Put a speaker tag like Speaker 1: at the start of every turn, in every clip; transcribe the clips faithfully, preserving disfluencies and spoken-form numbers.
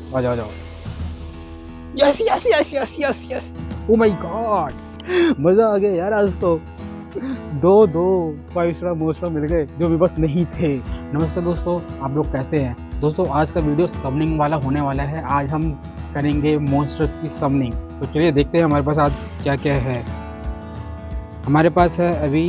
Speaker 1: आ जाओ आ जाओ। Yes yes yes yes yes yes. Oh my god, मजा आ गया यार आज तो। दो दो फाइव स्टार मोस्टर मिल गए जो भी बस नहीं थे। नमस्कार दोस्तों, आप लोग कैसे हैं? दोस्तों आज का वीडियो समनिंग वाला होने वाला है। आज हम करेंगे मॉन्स्टर्स की समनिंग। तो चलिए देखते हैं हमारे पास आज क्या क्या है। हमारे पास है अभी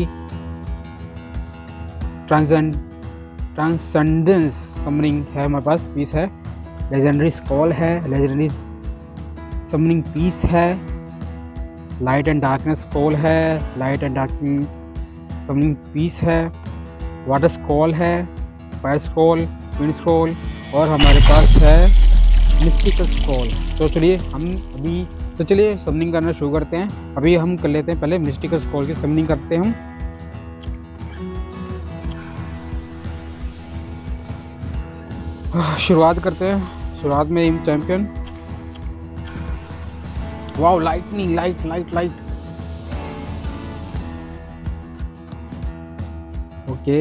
Speaker 1: ट्रांसेंड ट्रांसेंडेंस समनिंग है, हमारे पास पीस है। लेजेंडरी स्कॉल है, लेजेंडरी समनिंग पीस है। लाइट एंड डार्कनेस स्कॉल है, light and darkness summoning piece है। वाटर स्कॉल है, फायर स्कॉल, विंड स्कॉल और हमारे पास है मिस्टिकल स्कॉल। तो चलिए हम अभी तो चलिए समनिंग करना शुरू करते हैं। अभी हम कर लेते हैं पहले मिस्टिकल स्कॉल की समनिंग करते हैं हम। शुरुआत करते हैं। शुरुआत में champion. Wow, lightning, light light light. Okay,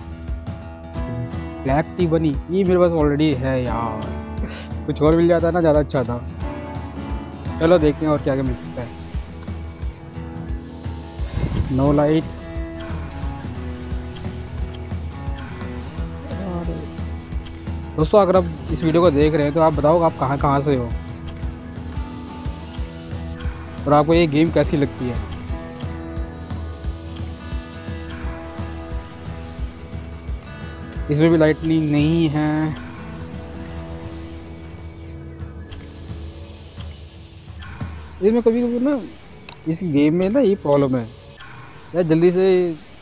Speaker 1: black tea बनी, ये मेरे पास ऑलरेडी है यार। कुछ और मिल जाता ना ज़्यादा अच्छा था। चलो देखते हैं और क्या क्या मिल सकता है। No light. दोस्तों अगर आप इस वीडियो को देख रहे हैं तो आप बताओ आप कहाँ कहाँ से हो और आपको ये गेम कैसी लगती है। इसमें भी लाइटनिंग नहीं है। इसमें कभी कभी ना इस गेम में ना ये प्रॉब्लम है यार, जल्दी से